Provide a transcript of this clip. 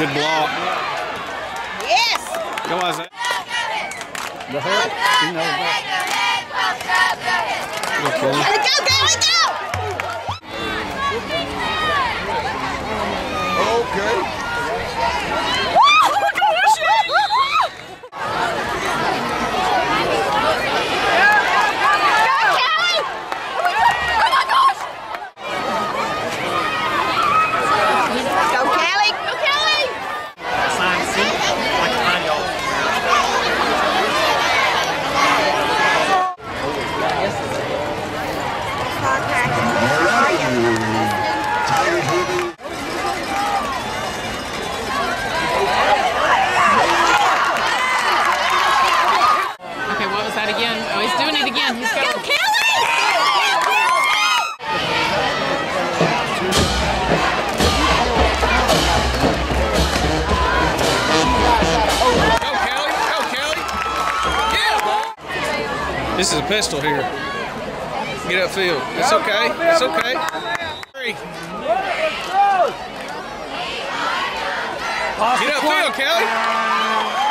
Good block. Yes. Go, Isaiah. The hook. She knows that. Okay. Kelly, go, Kelly, go! Okay. Okay, what was that again? Oh, he's doing it again. He's got Go, Kelly! This is a pistol here. Get upfield. It's okay. It's okay. Get upfield, Kelly.